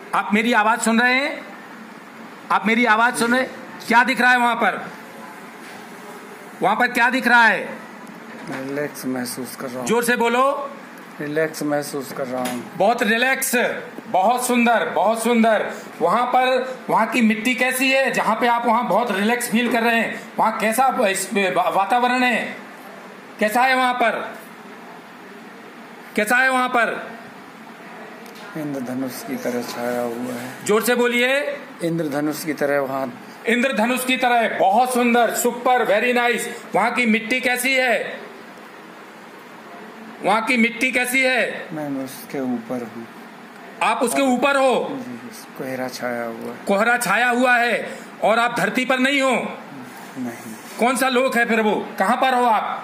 आप मेरी आवाज सुन रहे हैं? आप मेरी आवाज सुन रहे हैं? क्या दिख रहा है वहां पर? वहां पर क्या दिख रहा है? रिलैक्स महसूस कर रहा हूँ। जोर से बोलो। रिलैक्स महसूस कर रहा हूँ। बहुत रिलैक्स, बहुत सुंदर, बहुत सुंदर। वहां पर वहां की मिट्टी कैसी है जहां पे आप वहां बहुत रिलैक्स फील कर रहे हैं? वहां कैसा वातावरण है? कैसा है वहां पर? कैसा है वहां पर? इंद्रधनुष की तरह छाया हुआ है। जोर से बोलिए। इंद्रधनुष की तरह वहाँ। इंद्रधनुष की तरह, बहुत सुंदर, सुपर, वेरी नाइस। वहां की मिट्टी कैसी है? वहां की मिट्टी कैसी है? मैं उसके ऊपर हूँ। आप उसके ऊपर हो? कोहरा छाया हुआ है। कोहरा छाया हुआ है और आप धरती पर नहीं हो? नहीं। कौन सा लोक है फिर वो? कहां पर हो आप?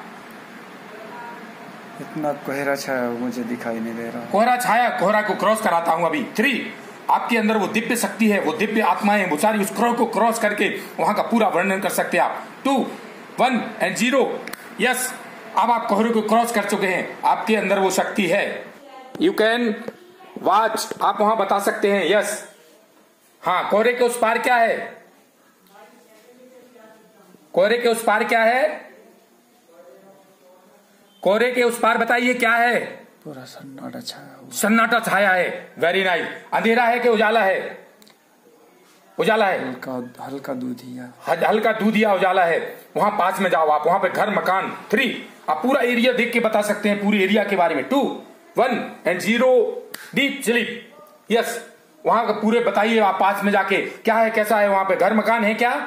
इतना कोहरा छाया हुआ मुझे दिखाई नहीं दे रहा। कोहरा छाया, कोहरा को क्रॉस कराता हूं अभी। 3, आपके अंदर वो दिव्य शक्ति है, वो दिव्य आत्माएं, वो सारी उस कोहरे को क्रॉस करके वहां का पूरा वर्णन कर सकते हैं आप। 2, 1 एंड 0। यस, अब आप कोहरे को क्रॉस कर चुके हैं, आपके अंदर वो शक्ति है। यू कैन वॉच, आप वहां बता सकते हैं। यस, हाँ। कोहरे के उस पार क्या है? कोहरे के उस पार क्या है? कोहरे के उस पार बताइए क्या है? पूरा सन्नाटा छाया हुआ। सन्नाटा छाया है। Very nice. अंधेरा है कि उजाला है? उजाला है। हल्का दूधिया। हल्का दूधिया उजाला है। वहां पास में जाओ आप, वहां पे घर मकान। 3, आप पूरा एरिया देख के बता सकते हैं, पूरी एरिया के बारे में। 2, 1 एंड 0। Deep sleep. यस, वहां का पूरे बताइए आप पास में जाके क्या है, कैसा है वहां पे? घर मकान है क्या?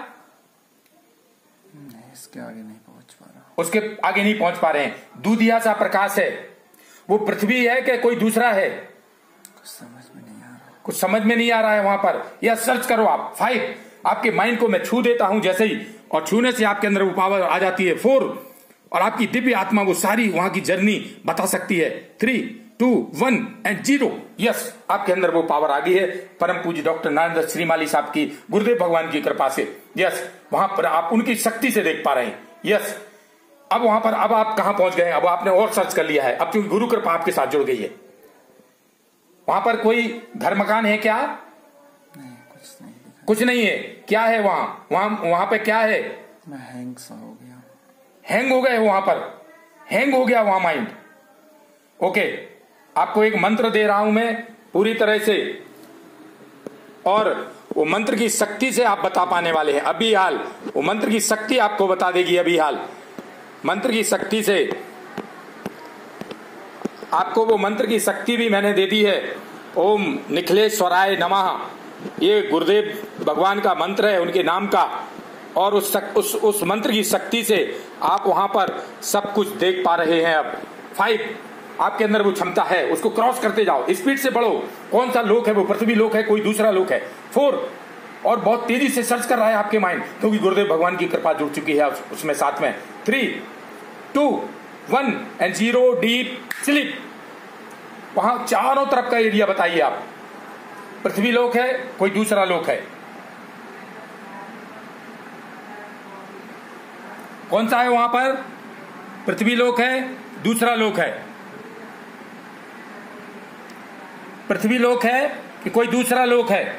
नहीं, इसके आगे नहीं पहुंच पा रहा। उसके आगे नहीं पहुंच पा रहे हैं। दूधिया सा प्रकाश है। वो पृथ्वी है कि कोई दूसरा है? कुछ समझ में नहीं आ रहा। कुछ समझ में नहीं आ रहा है वहां पर। या सर्च करो आप। 5, आपके माइंड को मैं छू देता हूं जैसे ही, और छूने से आपके अंदर वो पावर आ जाती है। 4, और आपकी दिव्य आत्मा वो सारी वहां की जर्नी बता सकती है। 3, 2, 1 एंड 0। यस, आपके अंदर वो पावर आ गई है, परम पूज्य डॉक्टर नरेंद्र श्रीमाली साहब की, गुरुदेव भगवान की कृपा से। यस, वहां पर आप उनकी शक्ति से देख पा रहे हैं। यस, अब वहां पर, अब आप कहां पहुंच गए? अब आपने और सर्च कर लिया है, अब क्योंकि गुरु कृपा आपके साथ जुड़ गई है। वहां पर कोई घर मकान है क्या? नहीं, कुछ नहीं। कुछ नहीं है। क्या है वहां? वहां पे क्या है? मैं हैंग सा हो गया। हैंग हो गए वहां पर? हैंग हो गया वहां माइंड। ओके, आपको एक मंत्र दे रहा हूं मैं पूरी तरह से, और वो मंत्र की शक्ति से आप बता पाने वाले हैं अभी हाल। वो मंत्र की शक्ति आपको बता देगी अभी हाल। मंत्र की शक्ति से आपको, वो मंत्र की शक्ति भी मैंने दे दी है। ओम निखिलेश्वराय नमः, ये गुरुदेव भगवान का मंत्र है, उनके नाम का। और उस मंत्र की शक्ति से आप वहां पर सब कुछ देख पा रहे हैं अब। 5, आपके अंदर वो क्षमता है, उसको क्रॉस करते जाओ, स्पीड से बढ़ो। कौन सा लोक है वो? पृथ्वी लोक है, कोई दूसरा लोक है? 4, और बहुत तेजी से सर्च कर रहा है आपके माइंड, क्योंकि गुरुदेव भगवान की कृपा जुड़ चुकी है उसमें साथ में। 3, 2, 1 एंड 0। Deep sleep. वहां चारों तरफ का एरिया बताइए आप। पृथ्वी लोक है, कोई दूसरा लोक है? कौन सा है वहां पर? पृथ्वी लोक है, दूसरा लोक है? पृथ्वी लोक है कि कोई दूसरा लोक है?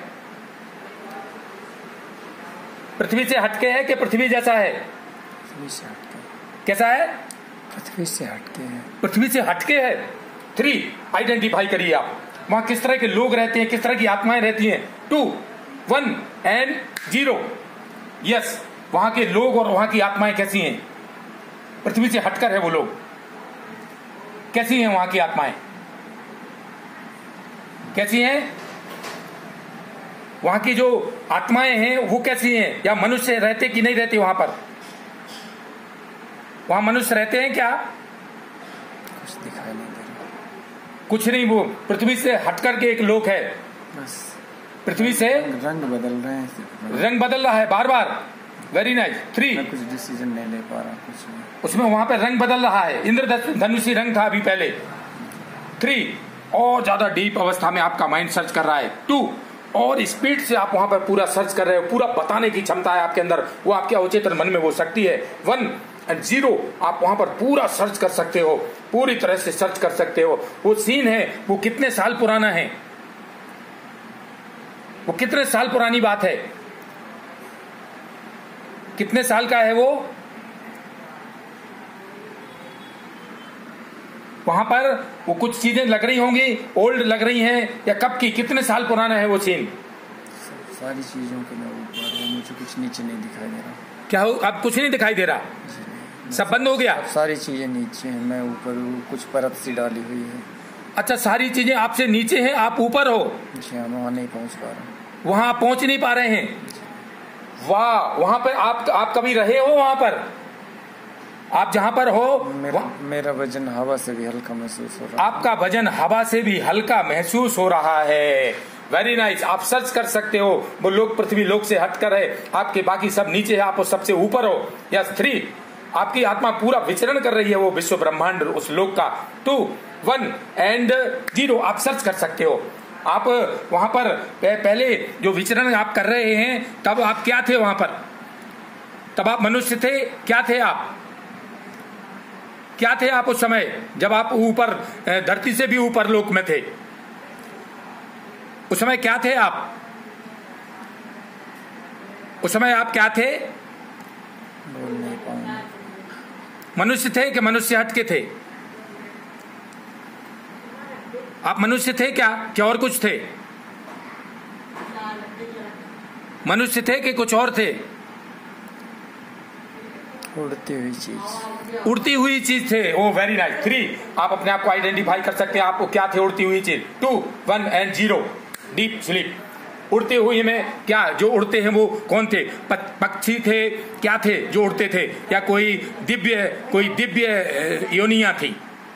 पृथ्वी से हटके है कि पृथ्वी जैसा है? पृथ्वी से हटके। कैसा है? पृथ्वी से हटके है। पृथ्वी से हटके है। 3, आइडेंटिफाई करिए आप, वहां किस तरह के लोग रहते हैं, किस तरह की आत्माएं रहती हैं। 2, 1 एंड 0। यस, वहां के लोग और वहां की आत्माएं कैसी हैं? पृथ्वी से हटकर है वो लोग, कैसी हैं वहां की आत्माएं? कैसी हैं वहां की जो आत्माएं हैं वो कैसी हैं? या मनुष्य रहते कि नहीं रहते वहां पर? वहां मनुष्य रहते हैं क्या? कुछ दिखाई नहीं दे रहा। कुछ नहीं, वो पृथ्वी से हटकर के एक लोक है। बस पृथ्वी से रंग बदल रहे हैं। रंग बदल रहा है बार बार। Very nice. 3, मैं कुछ डिसीजन नहीं ले पा रहा, कुछ नहीं। उसमें वहां पे रंग बदल रहा है, इंद्रधनुषी रंग था अभी पहले। 3, और ज्यादा डीप अवस्था में आपका माइंड सर्च कर रहा है। 2, और स्पीड से आप वहां पर पूरा सर्च कर रहे हो, पूरा बताने की क्षमता है आपके अंदर, वो आपके अवचेतन मन में वो शक्ति है। 1 एंड 0, आप वहां पर पूरा सर्च कर सकते हो, पूरी तरह से सर्च कर सकते हो। वो सीन है, वो कितने साल पुराना है? वो कितने साल पुरानी बात है? कितने साल का है वो? वहां पर वो कुछ चीजें लग रही होंगी, ओल्ड लग रही हैं, या कब की, कितने साल पुराना है वो सीन? सारी चीजों के मैं ऊपर हूँ, मुझे कुछ नीचे नहीं दिखाई दे रहा। क्या हो? अब कुछ नहीं दिखाई दे रहा? सब बंद हो गया? सारी चीजें नीचे हैं, मैं ऊपर हूँ, कुछ परत सी डाली हुई है। अच्छा, सारी चीजें आपसे नीचे हैं, आप ऊपर हो? जी हाँ, वहाँ नहीं पहुँच पा रहा। वहां पहुंच नहीं पा रहे हैं? वाह, वहां पर आप कभी रहे हो? वहां पर आप जहां पर हो मेरा वजन हवा से भी हल्का महसूस हो रहा है। आपका वजन हवा से भी हल्का महसूस हो रहा है। Very nice. आप सर्च कर सकते हो, वो लोग पृथ्वी लोक से हटकर है, आपके बाकी सब नीचे है, आप सबसे ऊपर हो। यस 3, आपकी आत्मा पूरा विचरण कर रही है वो विश्व ब्रह्मांड उस लोक का। 2, 1 एंड 0 आप सर्च कर सकते हो। आप वहां पर पहले जो विचरण आप कर रहे हैं, तब आप क्या थे वहां पर? तब आप मनुष्य थे? क्या थे आप? क्या थे आप उस समय जब आप ऊपर धरती से भी ऊपर लोक में थे? उस समय क्या थे आप? उस समय आप क्या थे? बोल नहीं पाऊंगा। मनुष्य थे कि मनुष्य हट के थे? आप मनुष्य थे क्या और कुछ थे? मनुष्य थे कि कुछ और थे? उड़ती हुई चीज। उड़ती हुई चीज थे। ओ वेरी नाइस। 3 आप अपने आप को आइडेंटिफाई कर सकते हैं, आपको क्या थे उड़ती हुई चीज। 2, 1 एंड 0 डीप स्लीप। उड़ते हुए में क्या जो उड़ते हैं वो कौन थे? पक्षी थे? क्या थे जो उड़ते थे? या कोई दिव्य योनियां थी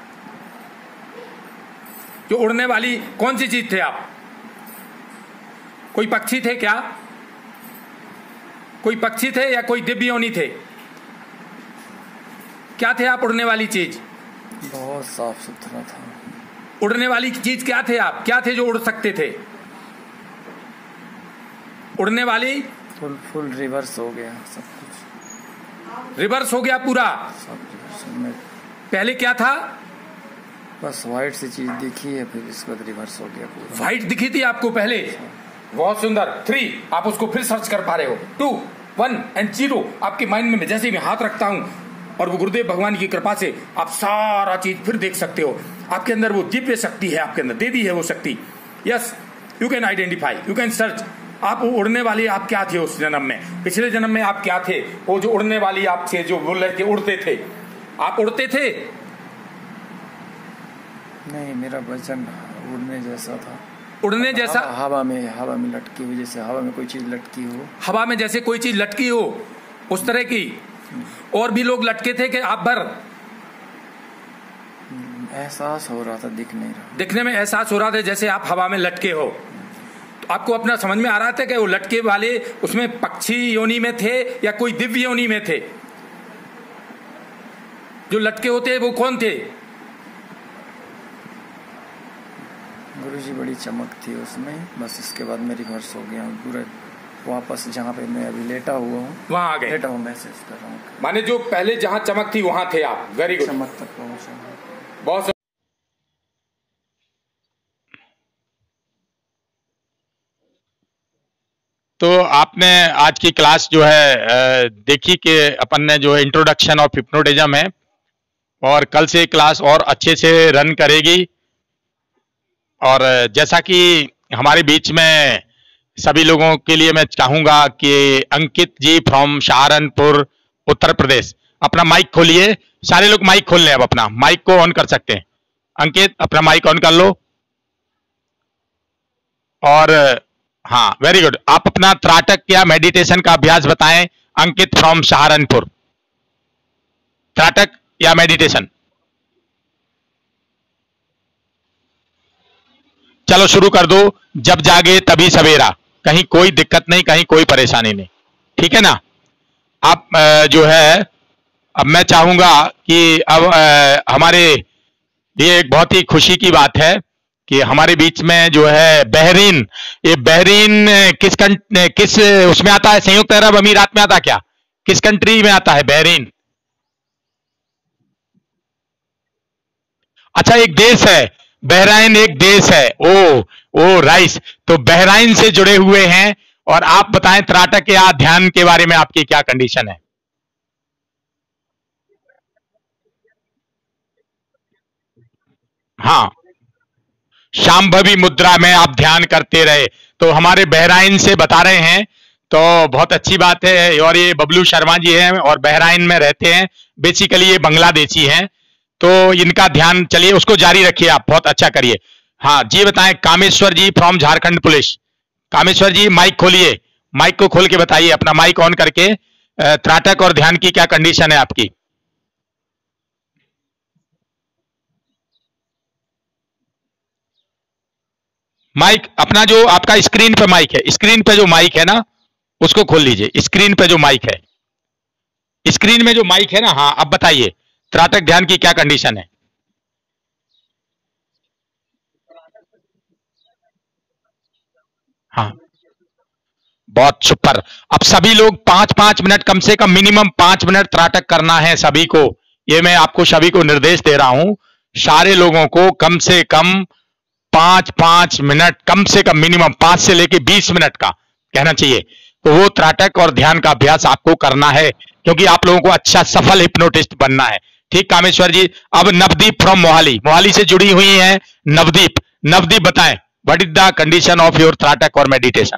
जो उड़ने वाली? कौन सी चीज थे आप? कोई पक्षी थे क्या? कोई पक्षी थे या कोई दिव्य योनि थे? क्या थे आप उड़ने वाली चीज? बहुत साफ सुथरा था। उड़ने वाली चीज क्या थे आप? क्या थे जो उड़ सकते थे? उड़ने वाली फुल रिवर्स हो गया सब कुछ। रिवर्स हो गया पूरा? सब में पहले क्या था? बस व्हाइट सी चीज दिखी है, फिर इसके बाद रिवर्स हो गया पूरा। व्हाइट दिखी थी आपको पहले? बहुत सुंदर। 3 आप उसको फिर सर्च कर पा रहे हो। 2, 1 एंड 0 आपके माइंड में जैसे मैं हाथ रखता हूं और वो गुरुदेव भगवान की कृपा से आप सारा चीज फिर देख सकते हो। आपके अंदर वो दिव्य शक्ति है, आपके अंदर दे दी है वो शक्ति। Yes, you can identify, you can search. आप उड़ने वाली आप क्या थे उस जन्म में? पिछले जन्म में आप क्या थे? वो जो उड़ने वाली आप थे, जो बोल रहे थे उड़ते थे, आप उड़ते थे? नहीं, मेरा वजन उड़ने जैसा था। उड़ने जैसा? हवा में लटकी हुई, जैसे हवा में कोई चीज लटकी हो। हवा में जैसे कोई चीज लटकी हो, उस तरह की? और भी लोग लटके थे कि आप भर? एहसास हो रहा था, दिख नहीं रहा। दिखने में एहसास हो रहा था जैसे आप हवा में लटके हो। तो आपको अपना समझ में आ रहा था कि वो लटके वाले उसमें पक्षी योनि में थे या कोई दिव्य योनि में थे? जो लटके होते वो कौन थे? गुरुजी, बड़ी चमक थी उसमें, बस इसके बाद मैं रिवर्स हो गया पूरा, वापस जहाँ पे मैं अभी लेटा हुआ हूँ वहां आ गए। लेटा हूँ, मैसेज कर रहा हूँ। माने जो पहले जहाँ चमक थी वहां थे आप। वेरी गुड, चमक तक पहुँचा। बहुत। तो आपने आज की क्लास जो है देखी कि अपन ने जो है इंट्रोडक्शन ऑफ हिप्नोटिज्म है, और कल से क्लास और अच्छे से रन करेगी। और जैसा कि हमारे बीच में सभी लोगों के लिए मैं चाहूंगा कि अंकित जी फ्रॉम सहारनपुर उत्तर प्रदेश, अपना माइक खोलिए। सारे लोग माइक खोल लें, अब अपना माइक को ऑन कर सकते हैं। अंकित, अपना माइक ऑन कर लो। और हाँ, वेरी गुड। आप अपना त्राटक या मेडिटेशन का अभ्यास बताएं। अंकित फ्रॉम सहारनपुर, त्राटक या मेडिटेशन। चलो शुरू कर दो। जब जागे तभी सवेरा, कहीं कोई दिक्कत नहीं, कहीं कोई परेशानी नहीं, ठीक है ना? आप जो है, अब मैं चाहूंगा कि अब हमारे ये एक बहुत ही खुशी की बात है कि हमारे बीच में जो है बहरीन, ये बहरीन किस उसमें आता है? संयुक्त अरब अमीरात में आता क्या? किस कंट्री में आता है बहरीन? अच्छा, एक देश है बहरीन, एक देश है। ओ, ओ राइस, तो बहराइन से जुड़े हुए हैं। और आप बताएं त्राटक या ध्यान के बारे में आपकी क्या कंडीशन है? हाँ, शांभवी मुद्रा में आप ध्यान करते रहे, तो हमारे बहराइन से बता रहे हैं, तो बहुत अच्छी बात है। और ये बबलू शर्मा जी हैं और बहराइन में रहते हैं, बेसिकली ये बांग्लादेशी हैं, तो इनका ध्यान, चलिए उसको जारी रखिए, आप बहुत अच्छा करिए। हाँ जी, बताएं Kameshwar ji from Jharkhand police. Kameshwar ji mic खोलिए, माइक को खोल के बताइए, अपना माइक ऑन करके त्राटक और ध्यान की क्या कंडीशन है आपकी? माइक अपना जो आपका स्क्रीन पे माइक है, स्क्रीन पे जो माइक है ना उसको खोल लीजिए, स्क्रीन पे जो माइक है, स्क्रीन में जो माइक है ना, हाँ अब बताइए त्राटक ध्यान की क्या कंडीशन है? हाँ, बहुत सुपर। अब सभी लोग 5-5 मिनट, कम से कम मिनिमम 5 मिनट त्राटक करना है सभी को। ये मैं आपको सभी को निर्देश दे रहा हूं, सारे लोगों को कम से कम 5-5 मिनट, कम से कम मिनिमम 5 से लेके 20 मिनट का कहना चाहिए, तो वो त्राटक और ध्यान का अभ्यास आपको करना है, क्योंकि आप लोगों को अच्छा सफल हिप्नोटिस्ट बनना है। ठीक कामेश्वर जी। अब नवदीप फ्रॉम मोहाली, मोहाली से जुड़ी हुई है नवदीप। नवदीप बताएं what is the condition of your trataka और मेडिटेशन?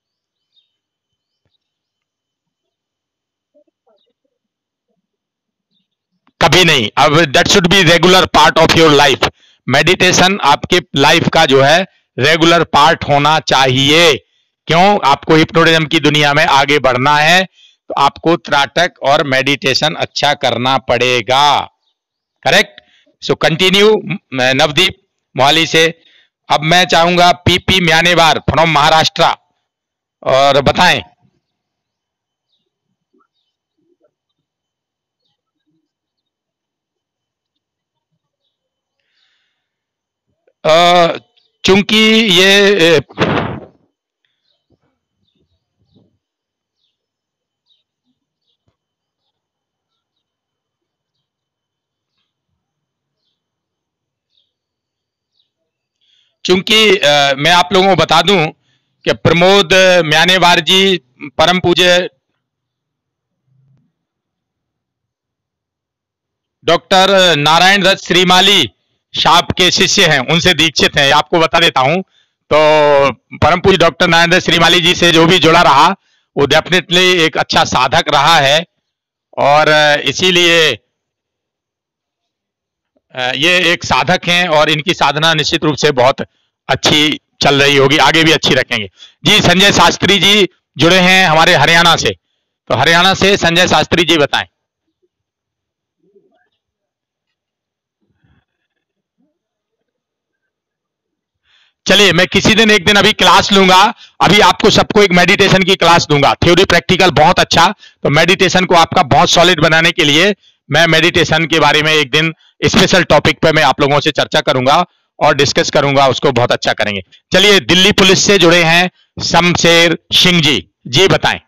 कभी नहीं, अब that should be regular part of your life. Meditation आपके लाइफ का जो है रेगुलर पार्ट होना चाहिए। क्यों? आपको हिप्नोटिज्म की दुनिया में आगे बढ़ना है, तो आपको त्राटक और मेडिटेशन अच्छा करना पड़ेगा। Correct? So continue Navdeep Mohali से। अब मैं चाहूंगा पीपी म्यानेवार फ्रॉम महाराष्ट्र, और बताएं। अ, चूंकि ये चूंकि मैं आप लोगों को बता दूं कि प्रमोद म्यानेवार जी परम पूज्य डॉक्टर नारायण दत्त श्रीमाली साहब के शिष्य हैं, उनसे दीक्षित हैं, आपको बता देता हूं। तो परम पूज्य डॉक्टर नारायण दत्त श्रीमाली जी से जो भी जुड़ा रहा वो डेफिनेटली एक अच्छा साधक रहा है, और इसीलिए ये एक साधक हैं और इनकी साधना निश्चित रूप से बहुत अच्छी चल रही होगी, आगे भी अच्छी रखेंगे। जी संजय शास्त्री जी जुड़े हैं हमारे हरियाणा से, तो हरियाणा से संजय शास्त्री जी बताएं। चलिए मैं किसी दिन एक दिन अभी क्लास लूंगा, अभी आपको सबको एक मेडिटेशन की क्लास दूंगा, थ्योरी प्रैक्टिकल बहुत अच्छा। तो मेडिटेशन को आपका बहुत सॉलिड बनाने के लिए मैं मेडिटेशन के बारे में एक दिन स्पेशल टॉपिक पे मैं आप लोगों से चर्चा करूंगा और डिस्कस करूंगा, उसको बहुत अच्छा करेंगे। चलिए दिल्ली पुलिस से जुड़े हैं शमशेर सिंह जी, जी बताएं।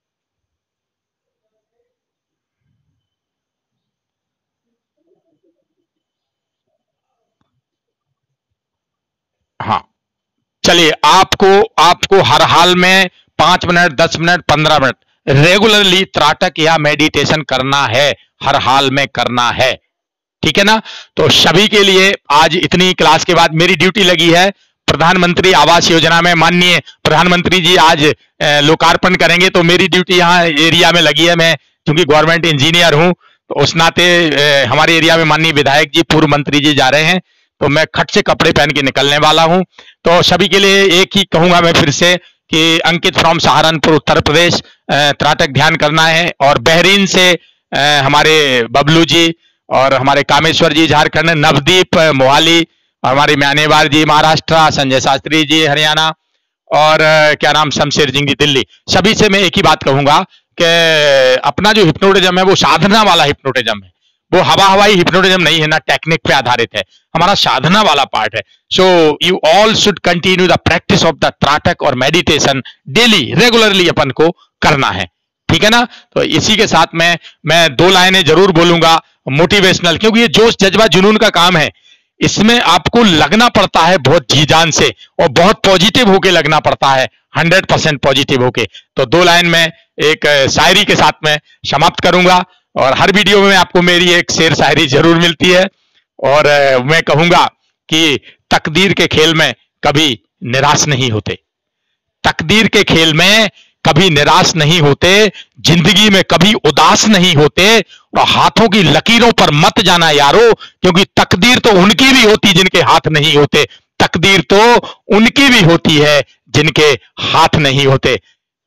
हाँ, चलिए आपको आपको हर हाल में 5 मिनट, 10 मिनट, 15 मिनट रेगुलरली त्राटक या मेडिटेशन करना है, हर हाल में करना है, ठीक है ना? तो सभी के लिए आज इतनी क्लास के बाद मेरी ड्यूटी लगी है, प्रधानमंत्री आवास योजना में माननीय प्रधानमंत्री जी आज लोकार्पण करेंगे, तो मेरी ड्यूटी यहाँ एरिया में लगी है। मैं क्योंकि गवर्नमेंट इंजीनियर हूँ, तो उस नाते हमारे एरिया में माननीय विधायक जी, पूर्व मंत्री जी जा रहे हैं, तो मैं खट से कपड़े पहन के निकलने वाला हूं। तो सभी के लिए एक ही कहूंगा मैं फिर से कि अंकित फ्रॉम सहारनपुर उत्तर प्रदेश त्राटक ध्यान करना है, और बहरीन से हमारे बबलू जी, और हमारे कामेश्वर जी झारखंड, नवदीप मोहाली, और हमारे म्यानेवार जी महाराष्ट्र, संजय शास्त्री जी हरियाणा, और क्या नाम शमशेर सिंह जी दिल्ली। सभी से मैं एक ही बात कहूंगा कि अपना जो हिप्नोटिज्म है वो साधना वाला हिप्नोटिज्म है, वो हवा हवाई हिप्नोटिज्म नहीं है, ना टेक्निक पे आधारित है, हमारा साधना वाला पार्ट है। So you all should continue the practice of the trataka और मेडिटेशन डेली, रेगुलरली अपन को करना है, ठीक है ना? तो इसी के साथ मैं 2 लाइनें जरूर बोलूंगा मोटिवेशनल, क्योंकि ये जोश जज्बा जुनून का काम है। इसमें आपको लगना पड़ता है बहुत जी जान से और बहुत पॉजिटिव होके लगना पड़ता है, 100% पॉजिटिव होके। तो 2 लाइन में एक शायरी के साथ में समाप्त करूंगा, और हर वीडियो में आपको मेरी एक शेर शायरी जरूर मिलती है। और मैं कहूंगा कि तकदीर के खेल में कभी निराश नहीं होते, तकदीर के खेल में कभी निराश नहीं होते, जिंदगी में कभी उदास नहीं होते, और हाथों की लकीरों पर मत जाना यारो, क्योंकि तकदीर तो उनकी भी होती जिनके हाथ नहीं होते, तकदीर तो उनकी भी होती है जिनके हाथ नहीं होते।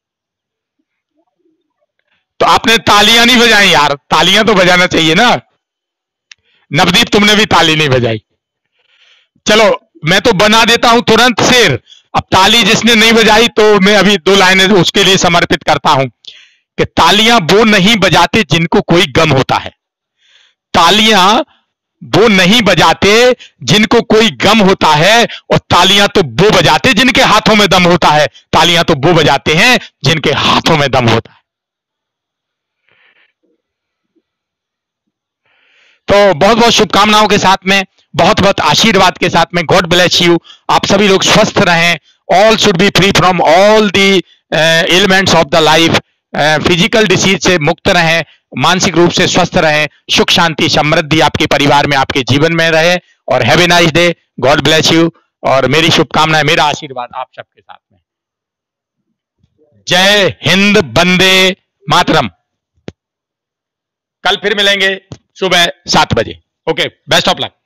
तो आपने तालियां नहीं बजाई यार, तालियां तो बजाना चाहिए ना। नवदीप तुमने भी ताली नहीं बजाई। चलो मैं तो बना देता हूं तुरंत शेर। अब ताली जिसने नहीं बजाई तो मैं अभी 2 लाइनें उसके लिए समर्पित करता हूं कि तालियां वो नहीं बजाते जिनको कोई गम होता है, तालियां वो नहीं बजाते जिनको कोई गम होता है, और तालियां तो वो बजाते जिनके हाथों में दम होता है, तालियां तो वो बजाते हैं जिनके हाथों में दम होता है। तो बहुत बहुत शुभकामनाओं के साथ में, बहुत बहुत आशीर्वाद के साथ में, गॉड ब्लेस यू। आप सभी लोग स्वस्थ रहें, all should be free from all the elements of the life, physical disease से मुक्त रहें, मानसिक रूप से स्वस्थ रहें, सुख शांति समृद्धि आपके परिवार में, आपके जीवन में रहे। और have a nice day, God bless you. और मेरी शुभकामनाएं, मेरा आशीर्वाद आप सबके साथ में। जय हिंद, वंदे मातरम। कल फिर मिलेंगे सुबह 7 बजे। Okay, best of luck.